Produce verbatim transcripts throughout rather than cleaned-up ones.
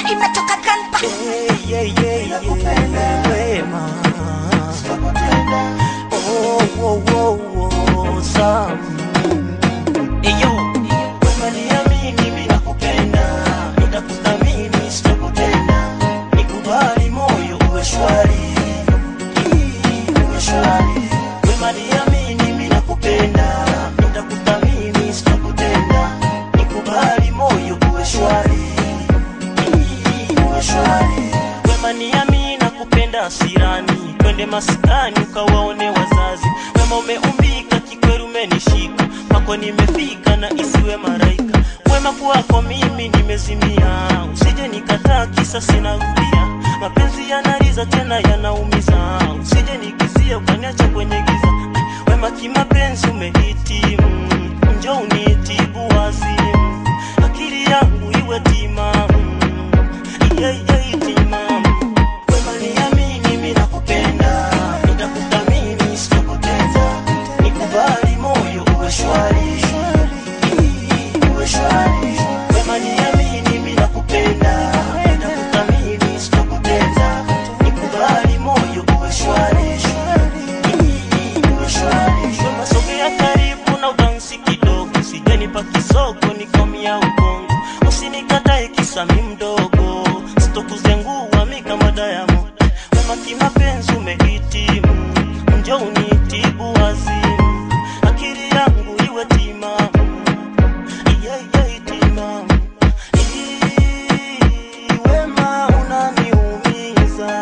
imetoka Grandpa. Yeah, yeah, yeah, yeah. Wema. Oh, oh, oh, oh, Sam. Eyo, Wema niamini mimi nakupenda, nitakuthamini sitakutenda, nikubali moyo uwe shwari, uwe shwari. Wema niamini mimi nakupenda, nitakuthamini sitakutenda, nikubali moyo uwe shwari, uwe shwari. Wema niamini nakupenda asirani, twende maskani ukawaone wazazi. Wema umeumbika kikweru umenishika, kwako nimefika na isiwe maraika. Wema kwako mimi nimezimia, usije nikataa kisa sinarudia. Mapenzi yanaliza tena yanaumiza, usije nikizia ukaniacha kwenye giza. Wema kimapenzi umehitimu, njoo unitibu wazimu, akili yangu iwe timamu, yeah, yeah, timamu. Wema niamini mimi nakupenda, nitakuthamini sitakutenda, nikubali moyo uwe shwari, uwe shwari. Wema niamini mimi nakupenda, nitakuthamini sitakutenda, nikubali moyo uwe shwari, uwe shwari. Wema sogea karibu na udansi kidogo, sijenipa kisoko nikomia ubongo, usinikatae kisa mimi mdogo, sitokuzengua mimi kama Diamond. Wema kimapenzi umehitimu, njoo unitibu wazimu, akili yangu iwe timamu, yeah, yeah, timamu. Wema unaniumiza,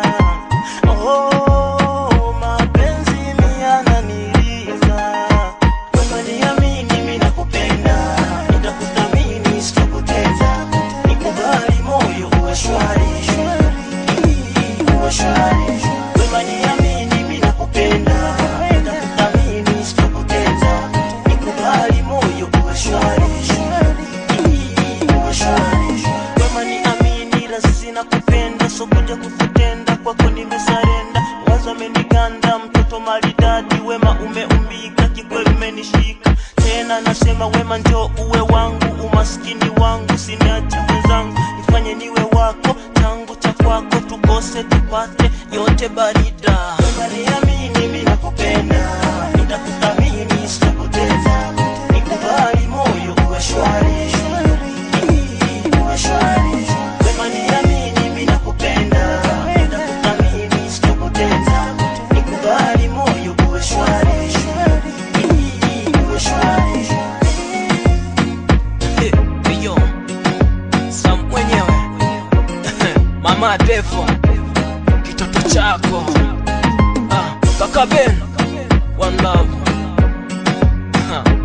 oh, mapenzi mimi yananiliza. Wema niamini mimi nakupenda, nitakuthamini sitakutenda, nikubali moyo uwe shwari, uwe shwari. Wema niamini mimi nakupenda, nitakuthamini sitakutenda, nikubali moyo uwe shwari, uwe shwari. Wema niamini lazi nakupenda, so kuja kukutenda, kwako nimesarenda. Wazo ameniganda, mtoto maridadi. Wema umeumbika kikweli umenishika, tena nasema Wema njoo uwe wangu, umaskini wangu siniache mwenzangu, nifanye niwe wako, changu cha kwako, tukose tupate yote barida. Wema niamini mimi nakupenda, nitakuthamini sitakutenda, nikubali moyo uwe shwari, uwe shwari. Wema niamini mimi nakupenda, nitakuthamini sitakutenda, nikubali moyo uwe shwari, uwe shwari. Hey, yo, Sam mwenyewe Mama Defo, kitoto chako, ah, Kaka Ben, one love, ha.